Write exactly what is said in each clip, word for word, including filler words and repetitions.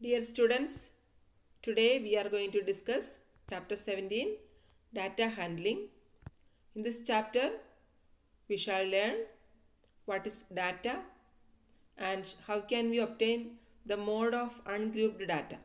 Dear students, today we are going to discuss chapter seventeen, data handling. In this chapter, we shall learn what is data and how can we obtain the mode of ungrouped data.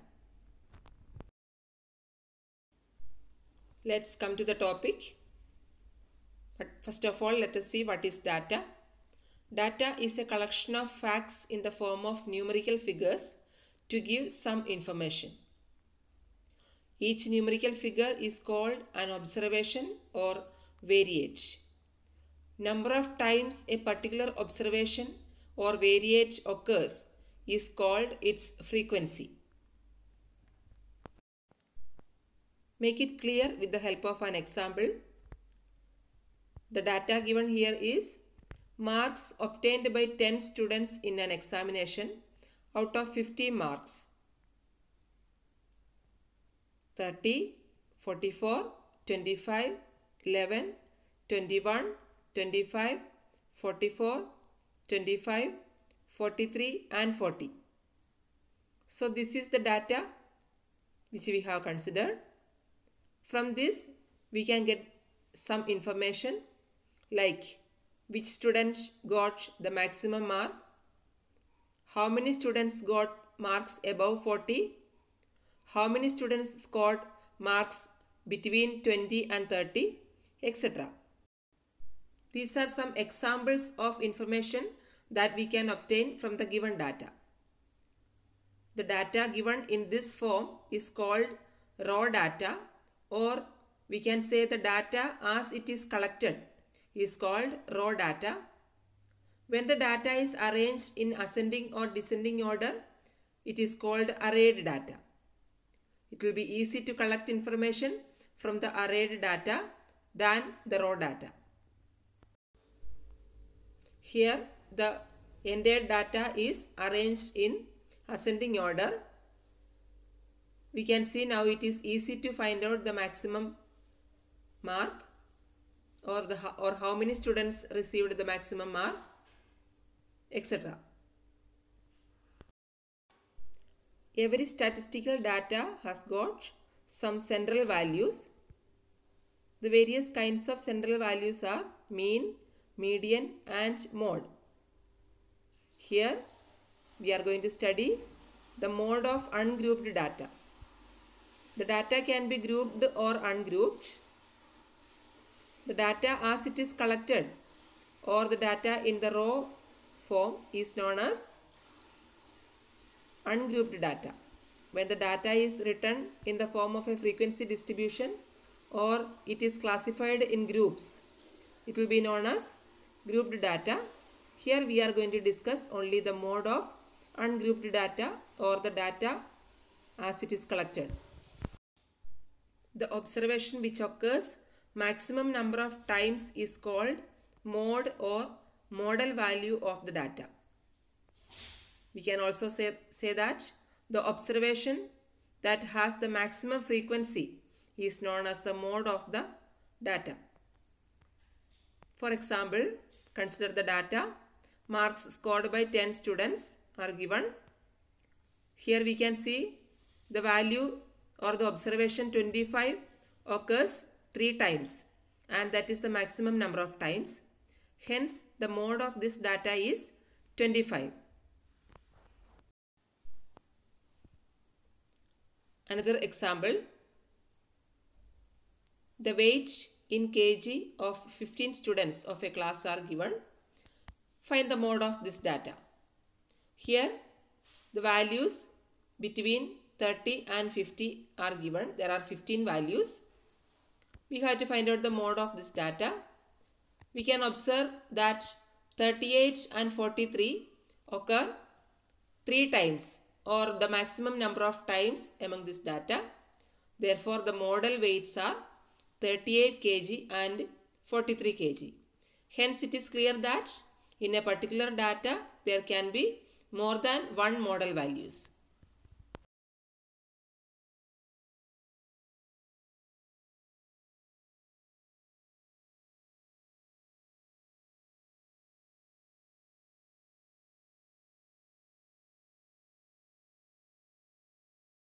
Let's come to the topic. But first of all, let us see what is data. Data is a collection of facts in the form of numerical figures to give some information. Each numerical figure is called an observation or variate. Number of times a particular observation or variate occurs is called its frequency. Make it clear with the help of an example. The data given here is marks obtained by ten students in an examination out of fifty marks. thirty, forty-four, twenty-five, eleven, twenty-one, twenty-five, forty-four, twenty-five, forty-three and forty. So this is the data which we have considered. From this we can get some information like which students got the maximum mark, how many students got marks above forty, how many students scored marks between twenty and thirty, et cetera. These are some examples of information that we can obtain from the given data. The data given in this form is called raw data, or we can say the data as it is collected is called raw data. When the data is arranged in ascending or descending order, it is called arrayed data. It will be easy to collect information from the arrayed data than the raw data. Here the entire data is arranged in ascending order. We can see now it is easy to find out the maximum mark or the or how many students received the maximum mark, et cetera. Every statistical data has got some central values. The various kinds of central values are mean, median and mode. Here we are going to study the mode of ungrouped data. The data can be grouped or ungrouped. The data as it is collected or the data in the raw form is known as ungrouped data. When the data is written in the form of a frequency distribution or it is classified in groups, it will be known as grouped data. Here we are going to discuss only the mode of ungrouped data or the data as it is collected. The observation which occurs maximum number of times is called mode or modal value of the data. We can also say, say that the observation that has the maximum frequency is known as the mode of the data. For example, consider the data. Marks scored by ten students are given. Here we can see the value or the observation twenty-five occurs three times and that is the maximum number of times. Hence, the mode of this data is twenty-five. Another example, the weight in kg of fifteen students of a class are given. Find the mode of this data. Here, the values between thirty and fifty are given. There are fifteen values. We have to find out the mode of this data. We can observe that thirty-eight and forty-three occur three times or the maximum number of times among this data. Therefore, the modal weights are thirty-eight kilograms and forty-three kilograms. Hence, it is clear that in a particular data there can be more than one modal values.